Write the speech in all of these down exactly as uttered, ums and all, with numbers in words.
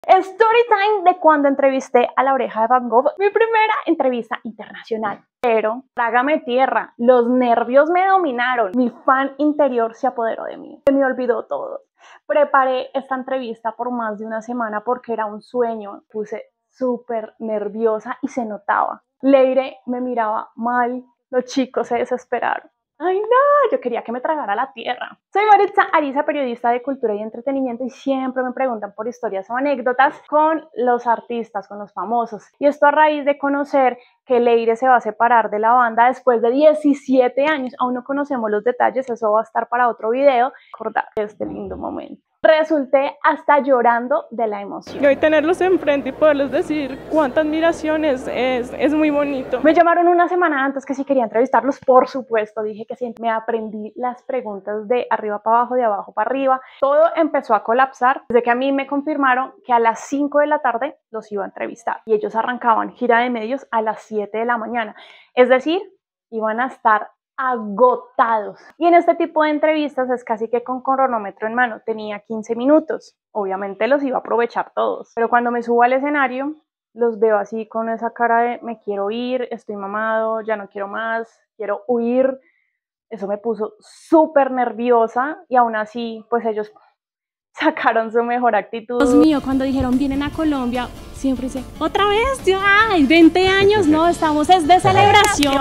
Story time de cuando entrevisté a La Oreja de Van Gogh, mi primera entrevista internacional. Pero, trágame tierra, los nervios me dominaron, mi fan interior se apoderó de mí, se me olvidó todo. Preparé esta entrevista por más de una semana porque era un sueño, puse súper nerviosa y se notaba. Leire me miraba mal, los chicos se desesperaron. ¡Ay, no! Yo quería que me tragara la tierra. Soy Maritza Ariza, periodista de cultura y entretenimiento, y siempre me preguntan por historias o anécdotas con los artistas, con los famosos. Y esto a raíz de conocer que Leire se va a separar de la banda después de diecisiete años. Aún no conocemos los detalles, eso va a estar para otro video. Recordar este lindo momento. Resulté hasta llorando de la emoción. Y hoy tenerlos enfrente y poderles decir cuánta admiración es, es, es muy bonito. Me llamaron una semana antes que si quería entrevistarlos, por supuesto, dije que sí. Me aprendí las preguntas de arriba para abajo, de abajo para arriba. Todo empezó a colapsar desde que a mí me confirmaron que a las cinco de la tarde los iba a entrevistar. Y ellos arrancaban gira de medios a las siete de la mañana. Es decir, iban a estar agotados. Y en este tipo de entrevistas es casi que con cronómetro en mano. Tenía quince minutos. Obviamente los iba a aprovechar todos. Pero cuando me subo al escenario, los veo así con esa cara de me quiero ir, estoy mamado, ya no quiero más, quiero huir. Eso me puso súper nerviosa y aún así, pues ellos sacaron su mejor actitud. Dios mío, cuando dijeron vienen a Colombia, siempre dice, otra vez, ay, veinte años, no, estamos es de celebración.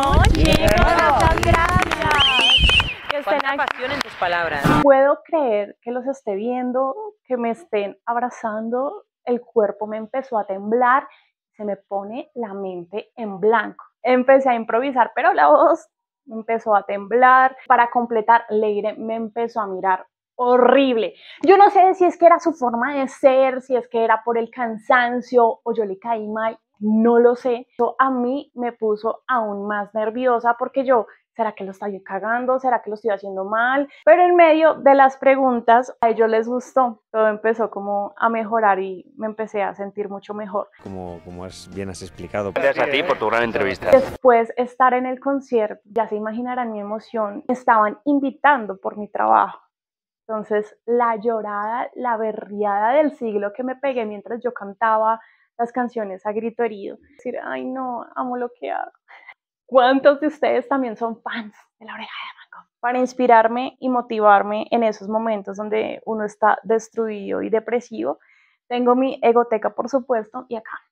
Muchas gracias. Cuánta pasión en tus palabras. Puedo creer que los esté viendo, que me estén abrazando, el cuerpo me empezó a temblar, se me pone la mente en blanco. Empecé a improvisar, pero la voz me empezó a temblar. Para completar, Leire me empezó a mirar horrible. Yo no sé si es que era su forma de ser, si es que era por el cansancio o yo le caí mal, no lo sé. Eso a mí me puso aún más nerviosa porque yo, ¿será que lo estoy cagando? ¿Será que lo estoy haciendo mal? Pero en medio de las preguntas, a ellos les gustó. Todo empezó como a mejorar y me empecé a sentir mucho mejor. Como, como has, bien has explicado. Gracias a ti por tu gran entrevista. Después estar en el concierto, ya se imaginarán mi emoción. Me estaban invitando por mi trabajo. Entonces, la llorada, la berriada del siglo que me pegué mientras yo cantaba las canciones a grito herido. Decir, ay no, amo lo que hago. ¿Cuántos de ustedes también son fans de La Oreja de Van Gogh? Para inspirarme y motivarme en esos momentos donde uno está destruido y depresivo, tengo mi egoteca, por supuesto, y acá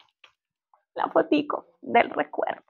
la fotico del recuerdo.